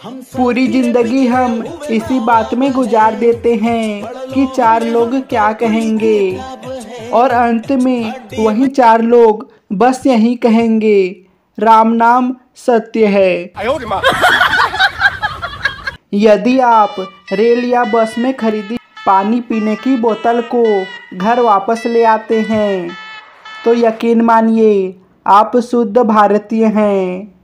पूरी जिंदगी हम इसी बात में गुजार देते हैं कि चार लोग क्या कहेंगे, और अंत में वही चार लोग बस यही कहेंगे, राम नाम सत्य है। यदि आप रेल या बस में खरीदी पानी पीने की बोतल को घर वापस ले आते हैं तो यकीन मानिए आप शुद्ध भारतीय हैं।